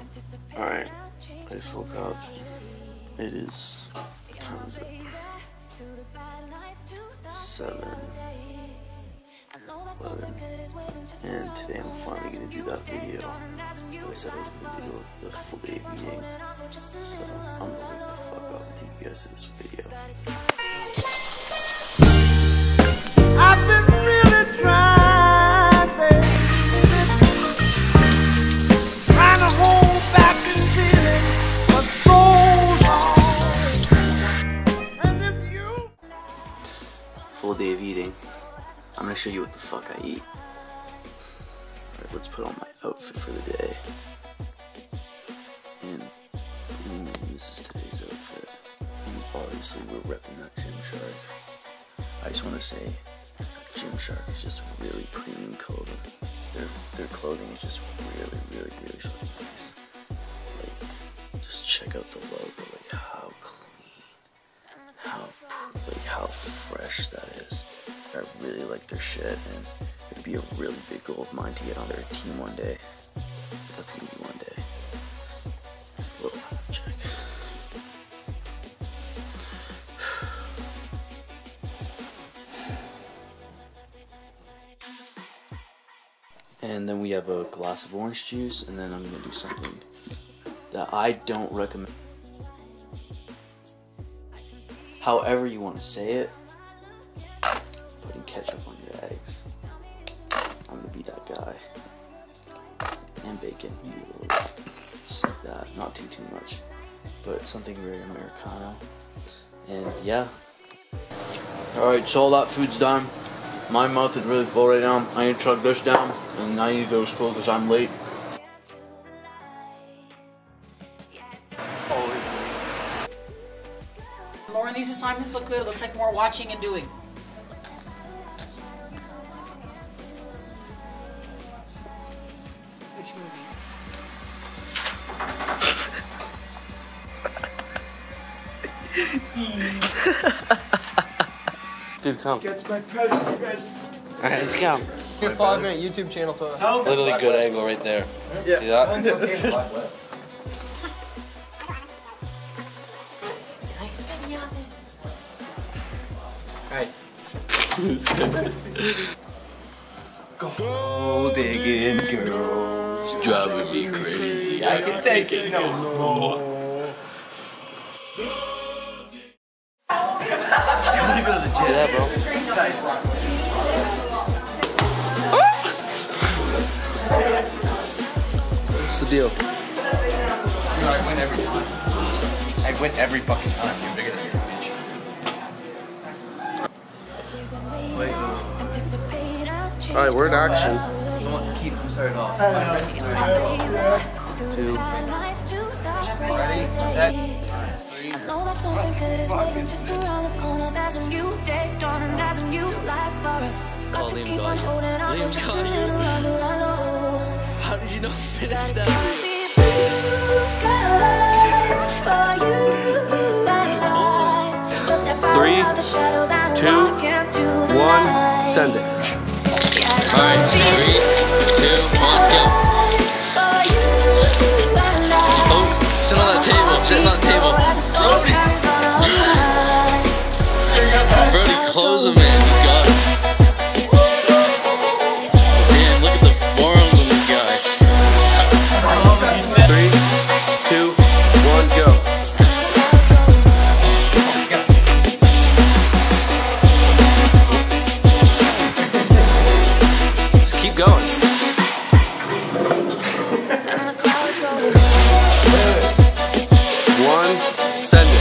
Alright, I just woke up. It is, what time is it? 7:11. And today I'm finally going to do that video that I said I was going to do of the full day meeting. So I'm going to wake the fuck up and take you guys to this video. I've been really trying, baby, trying to hold back this feeling for so long. And if you Full day of eating. I'm gonna show you what the fuck I eat. Alright, let's put on my outfit for the day. And boom, this is today's outfit. And obviously we're repping that Gymshark. I just wanna say Gymshark is just really premium clothing. Their clothing is just really fucking nice. Like, just check out the logo, like how clean, how fresh that is. I really like their shit, and it'd be a really big goal of mine to get on their team one day. But that's gonna be one day. So we'll check. And then we have a glass of orange juice, and then I'm gonna do something that I don't recommend. However you want to say it. Putting ketchup on your eggs. I'm gonna be that guy. And bacon, maybe a little bit. Just like that. Not too much. But something very Americano. And yeah. Alright, so all that food's done. My mouth is really full right now. I need to chug this down. And I need to go to school because I'm late. Lauren, these assignments look good. It looks like more watching and doing. Which movie? Dude, come. gets my presidents. Alright, let's go. Your 5-minute YouTube channel to Literally good angle right there. Yeah. See that? Hey. Gold digging girls driving me crazy. I can take it no more. Hear that, bro? What's the deal? I win every time. I win every fucking time. You're bigger than your bitch. Alright, we're in action. Someone keep started off. 2. Ready? Set. I know that something good is waiting just around the corner. There's a new day dawning, there's a new life for us. Got to keep on holding on for just a little longer. I know. How did you not finish That it's that? gonna be blue skies for you and I. We'll step out of the shadows and 2, walk into the 1, light. send it. Yeah, it's Alright, gonna be 3, 2, 1, go. for you and I. Oh, sit on that table, sit on that table. Brody, close him, man. He's got it. Man, look at the forearms on this guy. 3, 2, 1, go. Just keep going. 1, send it.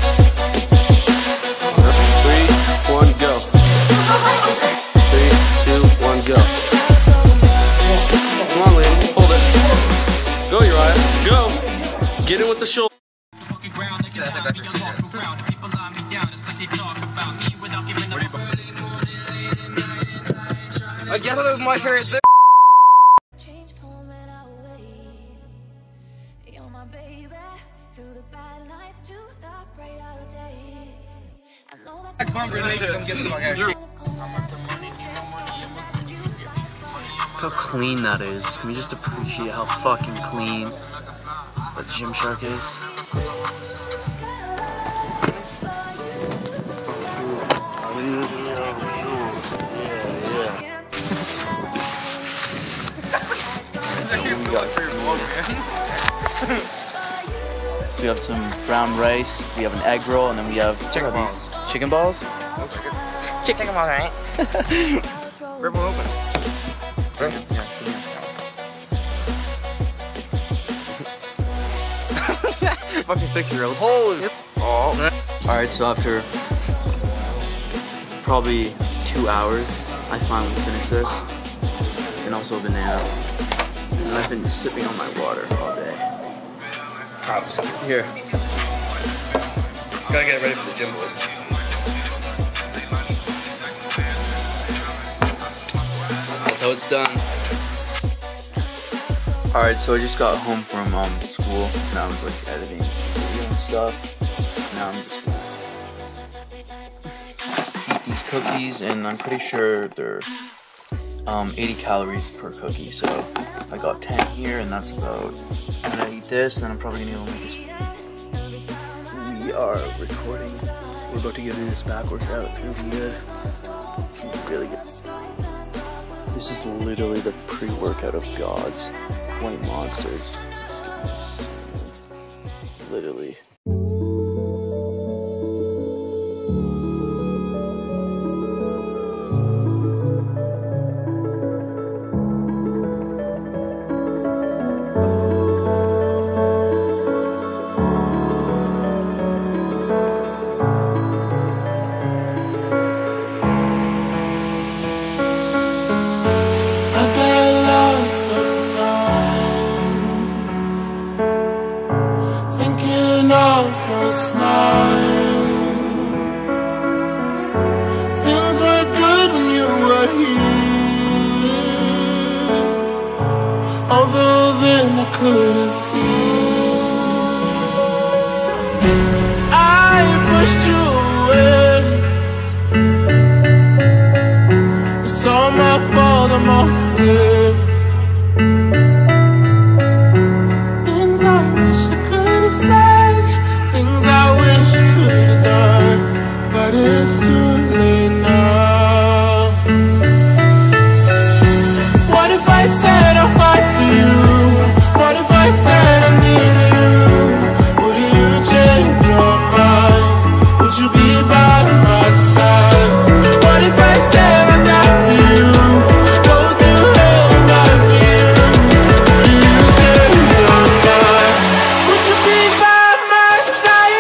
3, 1, go. 3, 2, 1, go. Come on, Liam, hold it. Go, Uriah, go. Get in with the shoulder. I guess it was my hair there. Change coming our way. You're my baby. Through the bad nights to the brighter days. I know that's Come on, Renee, come get the fuck out of here. Look how clean that is. Can we just appreciate how fucking clean what Gymshark is. So we have some brown rice, we have an egg roll, and then we have Chicken balls. Chicken balls? Chicken balls, right? Rip them open. Fucking 6-year-old. Holy. Oh. Alright, so after probably 2 hours, I finally finished this. And also a banana. And I've been sipping on my water all day. Here. Gotta get ready for the gym, boys. That's how it's done. Alright, so I just got home from school. Now I was like editing video and stuff. Now I'm just gonna eat these cookies, and I'm pretty sure they're 80 calories per cookie. So I got 10 here, and that's about. I'm gonna eat this, and I'm probably gonna make a. We are recording. We're about to get into this back workout. It's gonna be good. It's gonna be really good. This is literally the pre-workout of gods. White monsters. Just give me this. Literally. Things were good when you were here, although then I couldn't see. I pushed you away. It's all my fault, I'm all to blame. Things I wish I could have said, things I wish I could have done, but it's too late now. What if I said I'll fight for you? What if I said I need you? Would you change your mind? Would you be by my side? What if I said I die for you? Go through hell and die for you. Would you change your mind? Would you be by my side?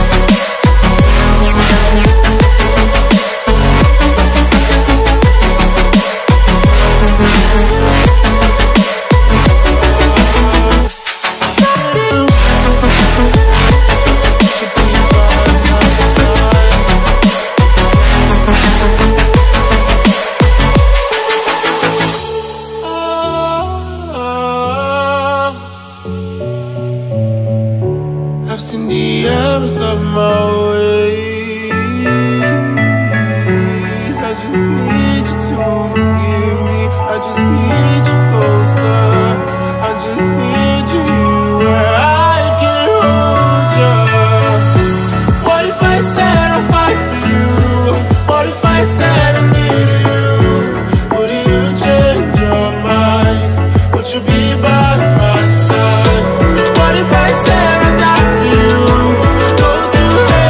I've seen the errors of my ways. I just need you to forgive me. I just need you closer. I just need you where I can hold you. What if I said I'll fight for you? What if I said I need you? Would you change your mind? Would you be by my side? What if I said I die for you? Go through hell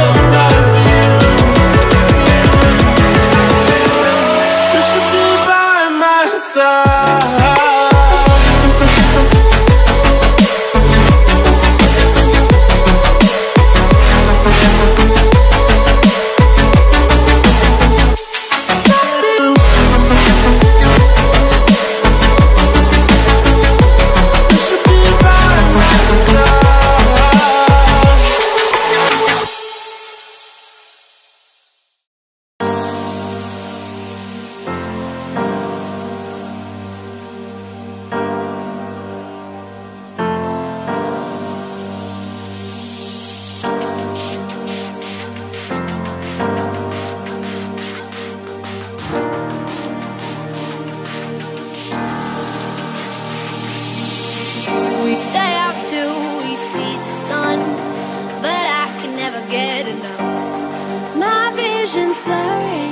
get enough. My vision's blurry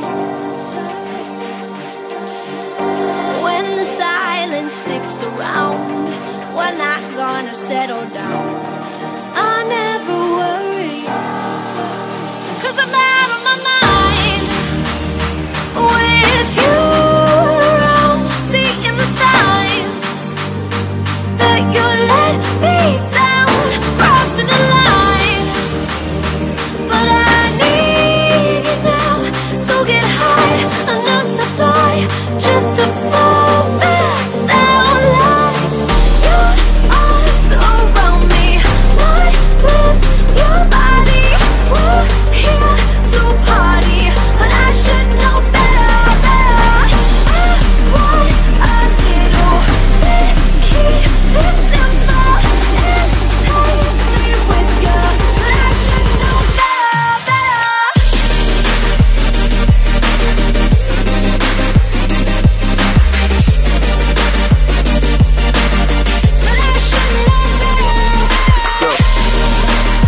when the silence sticks around. We're not gonna settle down. I never worry, 'cause I'm out of my mind with you around, seeing the signs that you let me down, crossing the line. But I need you now, so get high enough to fly, just to fall back down. Like your arms around me, my lips, your body. We're here to party, but I should know better, better. I want a little bit, keep it simple and take me with you, but I should know better, better. But I should know better.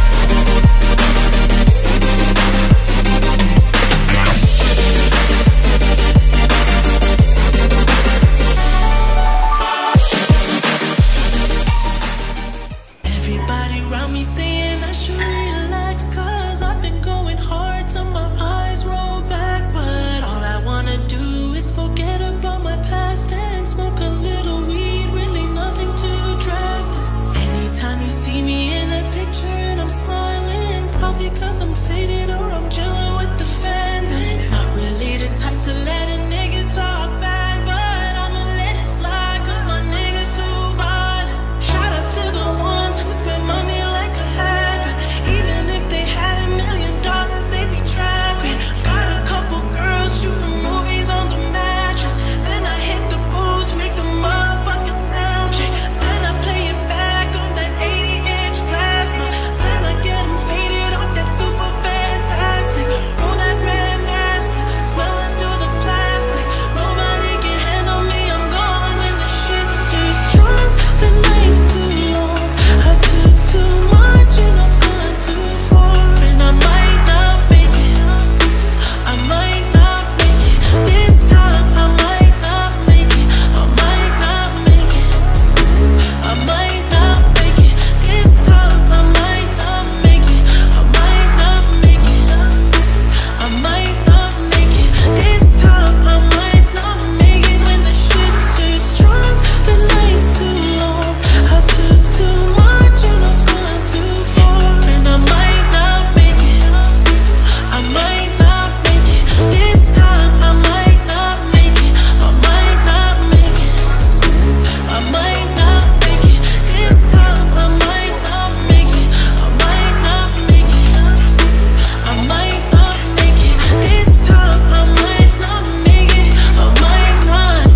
Everybody around me saying I should relax, 'cause I've been going hard till my eyes roll back. But all I wanna do is forget about my past and smoke a little weed, really nothing too drastic. Anytime you see me in a picture and I'm smiling, probably 'cause I'm faded or I'm chilling with the fans. And not really the type to let a nigga talk back, but I'ma let it slide 'cause my niggas too violent. Shout out to the ones who spend money like a habit. Even if they had $1 million, they'd be trapping. Got a couple girls shooting movies on the mattress. Then I hit the booth, make the motherfucking sound check. Then I play it back on that 80-inch plasma. Then I get them faded off that super fantastic. Roll that red master, smelling through the plastic. Nobody can handle me, I'm gone when the shit's too strong. The night's too long, I took too much and I've gone too far. And I might not make it, I might not make it. This time I might not make it, I might not make it, I might not make it. This time I might not make it, I might not make it, I might not make it. This time I might not make it. When the shit's too strong, the night's too long. I took too much and I've gone too far. And I might not make it, I might not make it. This time I might not make it, I might not make it, I might not make it. This time I might not make it, I might not make it, I might not make it. This time I might not make it, I might not.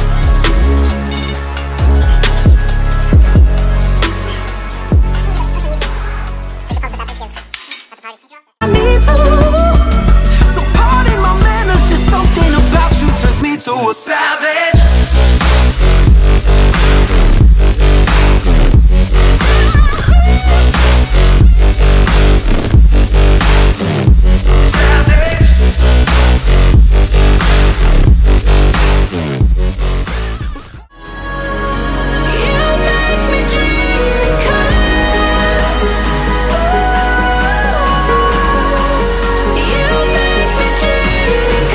I need to. So pardon my manners, just something about you turns me to a savage. You make me dream and come. You make me dream and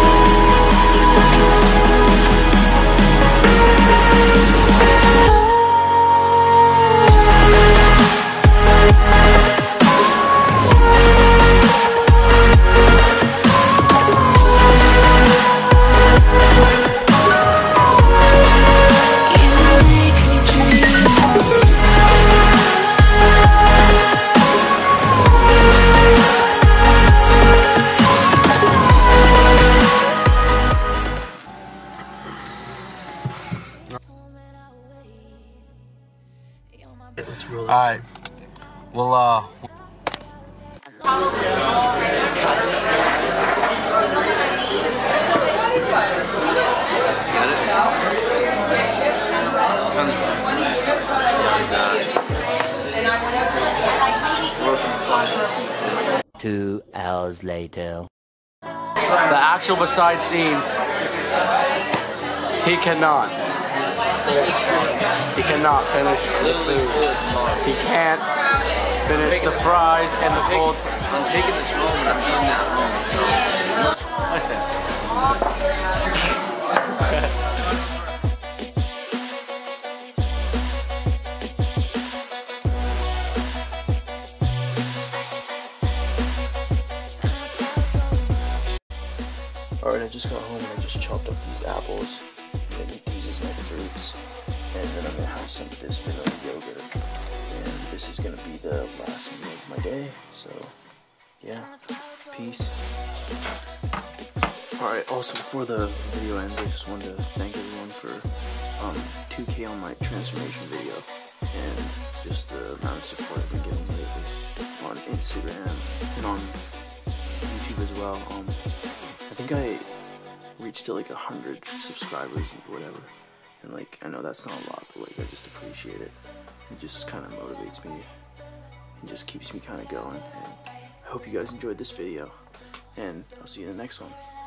You make me Alright. Well, It's kind of simple. Broken fire. 2 hours later. The actual beside scenes, he cannot finish the food. He can't finish the fries and the cold. I'm taking this home and I'm eating it at home. Listen. Alright, I just got home and I just chopped up these apples. I'm gonna eat these as my fruits. And then I'm gonna have some of this vanilla yogurt. And this is gonna be the last meal of my day. So, yeah. Peace. Alright, also before the video ends, I just wanted to thank everyone for 2K on my transformation video. And just the amount of support I've been getting lately on Instagram and on YouTube as well. I think I reached to like 100 subscribers or whatever, and like I know that's not a lot, but like I just appreciate it. It just kind of motivates me and just keeps me kind of going. And I hope you guys enjoyed this video, and I'll see you in the next one.